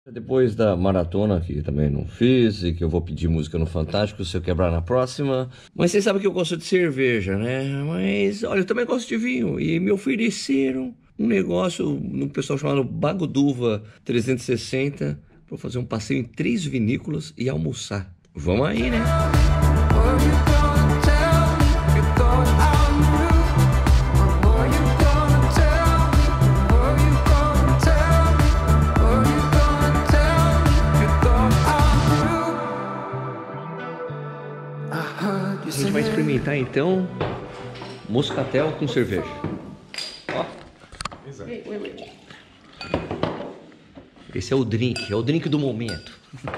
Depois da maratona, que também não fiz, e que eu vou pedir música no Fantástico se eu quebrar na próxima. Mas vocês sabem que eu gosto de cerveja, né? Mas, olha, eu também gosto de vinho. E me ofereceram um negócio, um pessoal chamado Bagoduva 360, para fazer um passeio em 3 vinícolas e almoçar. Vamos aí, né? A gente vai experimentar então moscatel com cerveja. Ó. Esse é o drink do momento.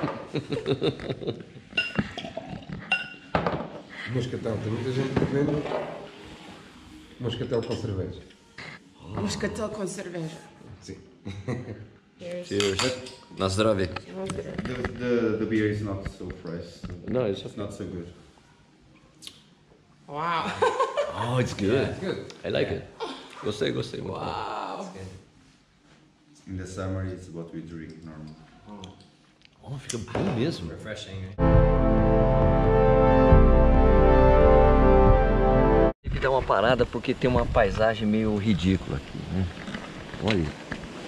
Moscatel, tem muita gente bebendo moscatel com cerveja. Moscatel com cerveja. Sim. Cheers. Na zdrowie. The beer is not so fresh. No, it's Not so good. Wow. Oh, it's good. It's good. I like it. Gostei. Wow. In the summer, it's what we drink normal. Oh, fica bom mesmo. Refreshing. Tem que dar uma parada porque tem uma paisagem meio ridícula aqui, né? Olha.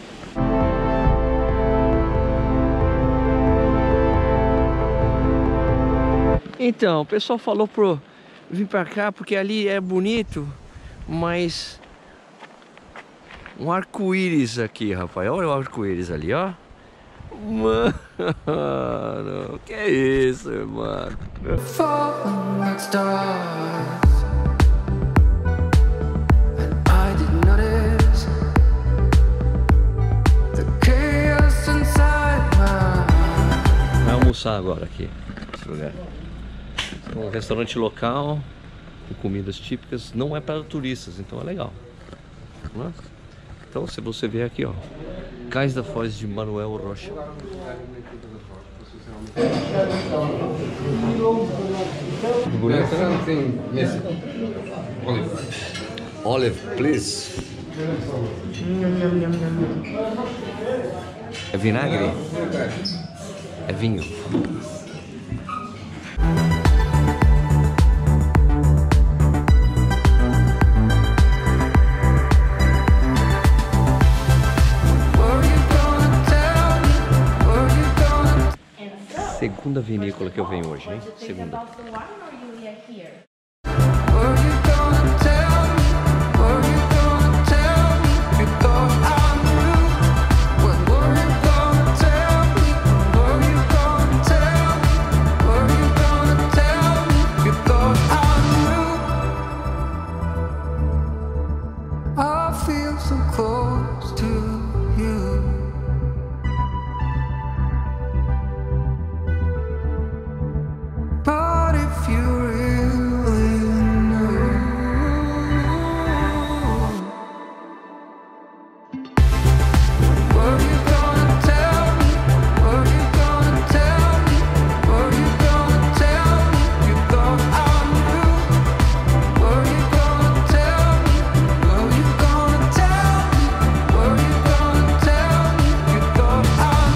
Então, o pessoal falou pro vir pra cá porque ali é bonito, mas um arco-íris aqui, rapaz. Olha o arco-íris ali, ó. Mano, que é isso, mano? Falling like stars, and I didn't notice the chaos inside my heart. Vai almoçar agora aqui, nesse lugar. É um restaurante local, com comidas típicas, não é para turistas, então é legal. Né? Então, se você vier aqui, ó, Cais da Foz de Manuel Rocha. Something missing. Olive. Olive, please. É vinagre? É vinho. Segunda vinícola que eu venho hoje, hein? Segunda. Were you gonna tell me? Were you gonna tell me? You thought I knew. Were you gonna tell me? Were you gonna tell me? Were you gonna tell me? You thought I knew. I feel so close to you. But if you really knew, were you gonna tell me? Were you gonna tell me? Were you gonna tell me? You thought I knew. Were you gonna tell me? Were you gonna tell me? Were you gonna tell me? You thought I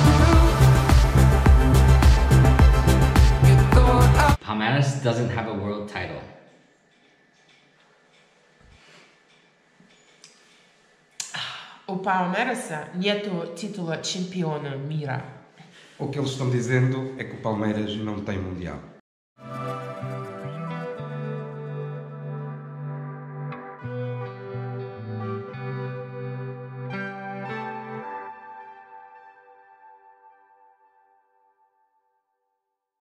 knew. You thought I Palmeiras doesn't have a world title. O Palmeiras нет título campeão mira. O que eles estão dizendo é que o Palmeiras não tem mundial.